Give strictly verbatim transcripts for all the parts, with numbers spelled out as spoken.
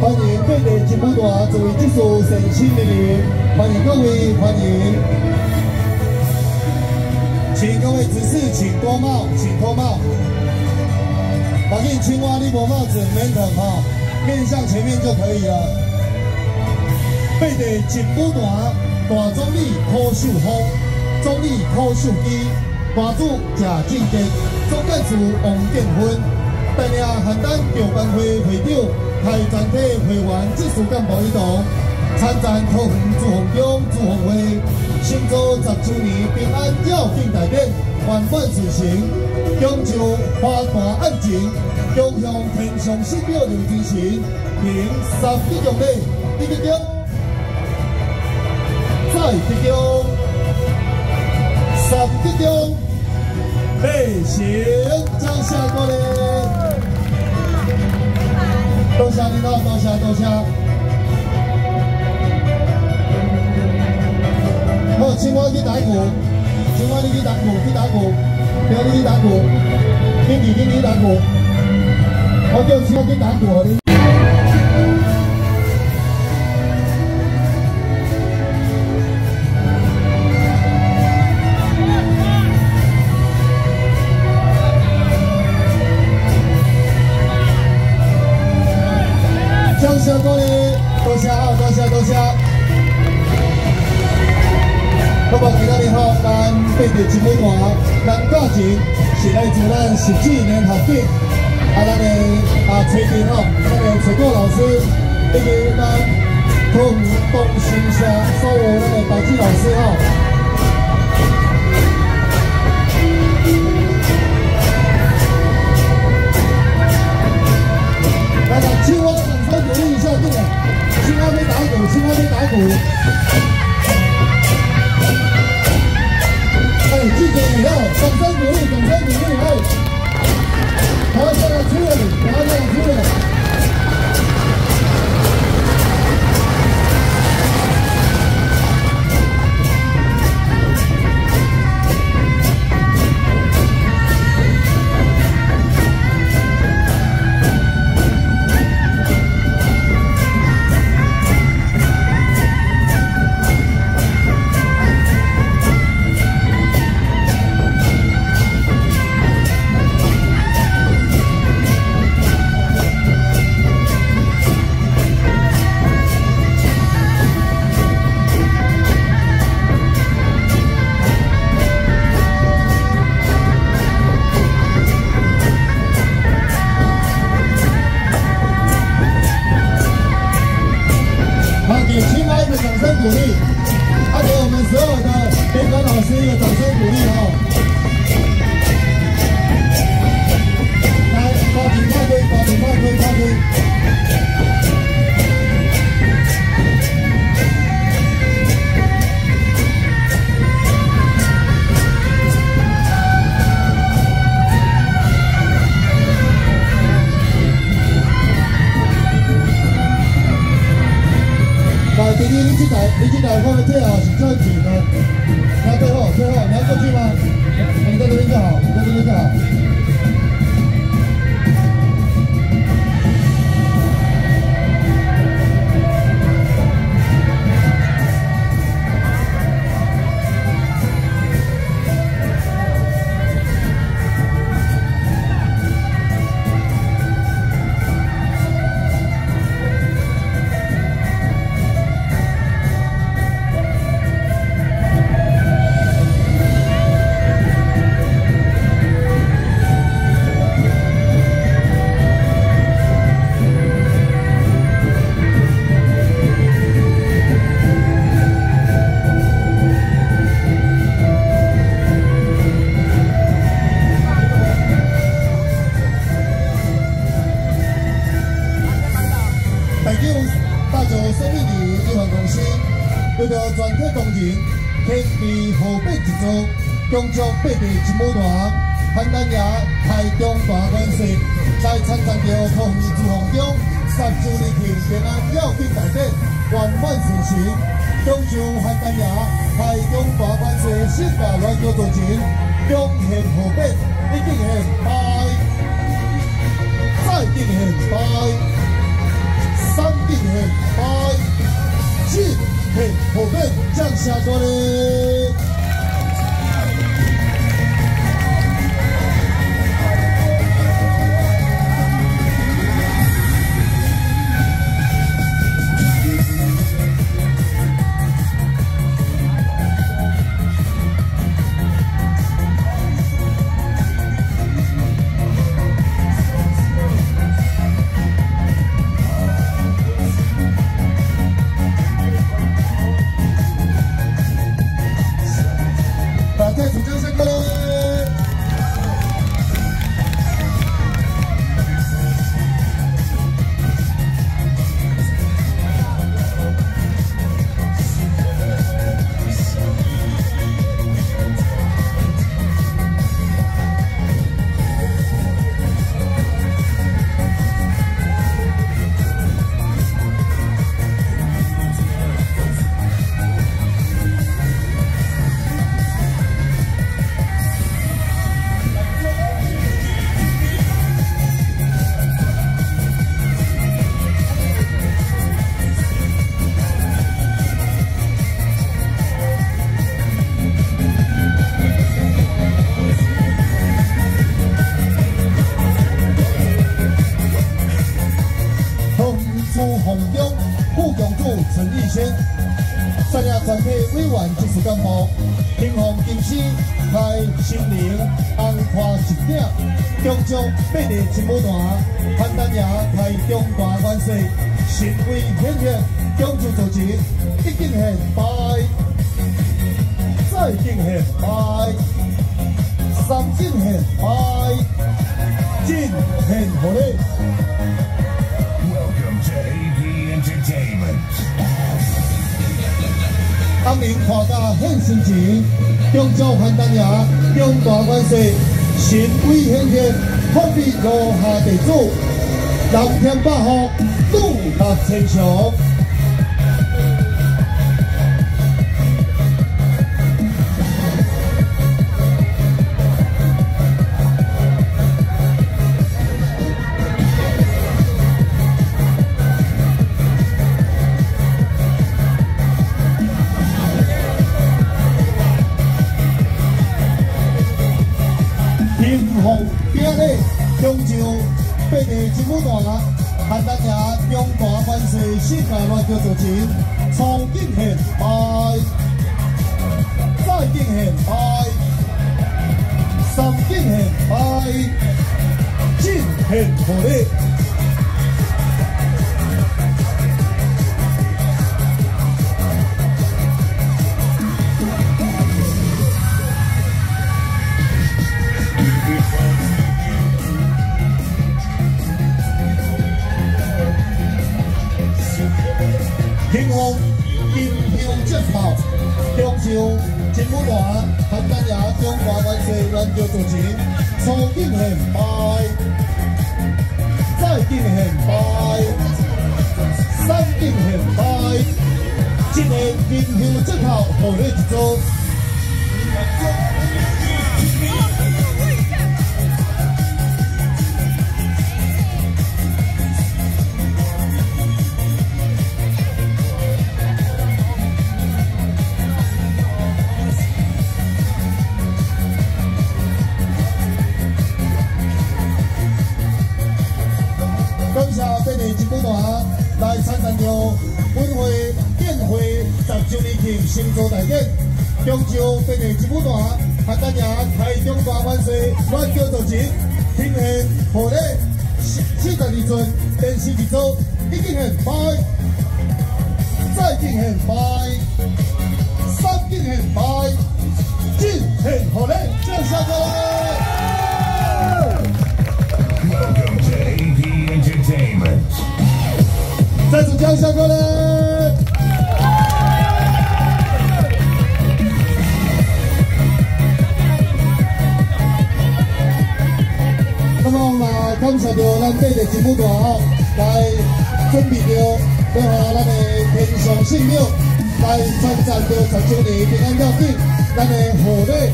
欢迎各地金母大作为这所神圣的人，欢迎各位，欢迎，请各位执事请脱帽，请脱帽。把你青蛙你无帽子免等哈，面向前面就可以了。各地金母大大总理柯秀芳，总理柯秀基，大主谢进杰，总干事王建芬，带领邯郸侨办会会长。 派全体会员技术干部一同参战桃园朱红中朱红会，庆祝十周年平安绕境大典圆满举行，享受花坛安静，共向天上圣表刘之神，迎三一奖礼，一个奖，再一奖，三一奖，备行掌声鼓励。 多谢领导，多谢多谢。好，请我去打鼓，请我你去打鼓，去打鼓，叫你去打鼓，经理经理打鼓，我叫请我去打鼓你。掌声鼓励，多谢啊，多谢多谢。那么今日吼，咱八地金母大，咱教前是来自咱十几年学习，啊，咱的啊崔斌吼，咱的崔国老师，以及咱桃园东新社所有咱的白纸老师吼。来来，青蛙。 鼓励一下，对了，青蛙没打鼓，青蛙没打鼓。哎，记者以后，掌声鼓励，掌声鼓励，哎，好，下来出来，好，下来出来。 鼓励，啊，给我们所有的编管老师一个掌声鼓励哈！来，抓紧快推，抓紧快推，快推！弟弟，你这台，你这台放在最好是最紧的，你要最后，最后你要过去吗？你在这边就好，你在这边就好。为着全体同仁，天地河北一族，恭祝八地金母大，邯郸爷台中大元帅，在参战着桃园朱红中十周年庆平安绕境大典圆满成行，恭祝邯郸爷台中大元帅新家来叫做前，恭献河北，一定献拜，再敬献拜，三。 敬献拜，敬献后面降下过来。 陈立先，三亚全体委员即时干部，平phòng金狮开心灵红花一鼎，中将八日金舞团，潘丹爷开中大元帅，神威显现，中主主持，一敬献拜，再敬献拜，三敬献拜，敬献好礼。 当年看家献心情，中将潘丹爷，中大元帅，神威显现，风力落下地主，蓝天百户，怒踏千秋。 平phòng边咧，中将八日金舞团，潘丹爷中大元帅世界乱叫主持，初敬献拜，再敬献拜，三敬献拜，敬献好礼。 平phòng金香接炮，中将金舞团，潘丹爷中大元帅乱叫主持，初敬献拜，再敬献拜，三敬献拜，一个金香接炮，好礼一组。 感谢八日金舞团来参赞着本会建会十周年庆庆祝大典，中将八日金舞团潘丹爷开中大元帅乱叫主持，庆献贺礼四十二尊电视剧组，一敬献拜，再敬献拜，三敬献拜，敬献贺礼，掌声鼓励。 Welcome to A P Entertainment。 再次掌声鼓励。那么我们感谢着咱八日金舞团吼，来准备着要和咱的天上圣庙来参赞着十周年平安要紧，咱的贺礼。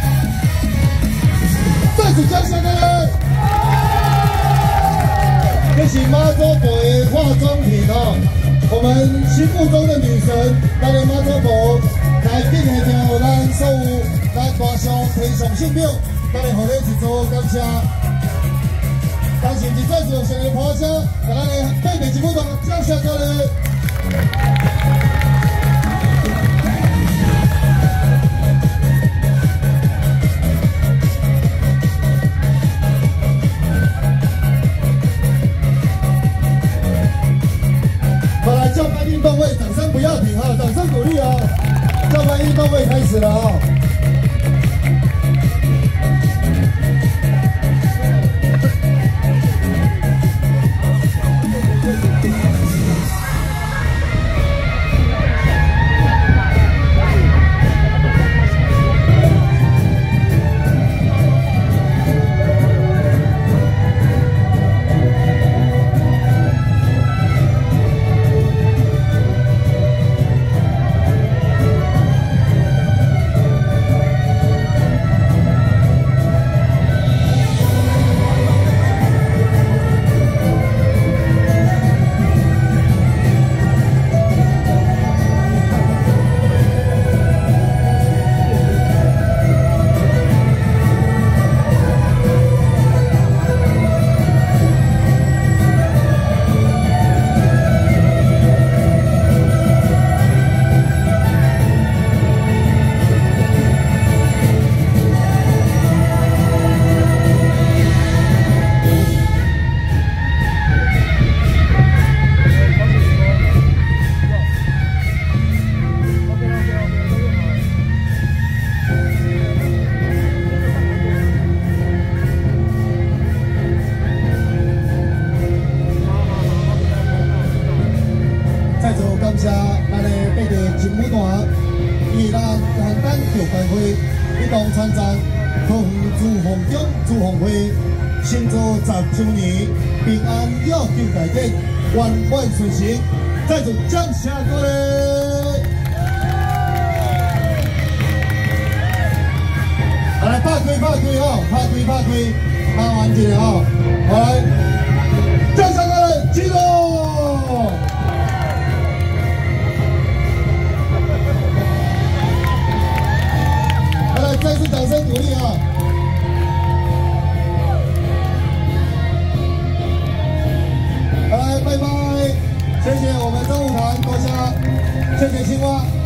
再次掌声鼓励。 这是妈祖婆的化妆品哦，我们心目中的女神，咱的妈祖婆来敬献着咱所有咱大上天上圣表，咱的互你一组感谢。但是一再就先来抛车，把咱的背地一步动降下过来。 教班运动会，掌声不要停哈，掌声鼓励哦！教班运动会开始了哦。感谢咱的八个金舞团，以咱邯郸桥班会一同参战，桃园珠峰奖珠峰会庆祝十周年，平安要求大家万万顺行，再次掌声鼓励！来拍开拍开哦，拍开拍开，拍完一下哦，来，掌声鼓励，起动！ 再次掌声鼓励啊！来，拜拜，谢谢我们中午团，多谢，谢谢青蛙。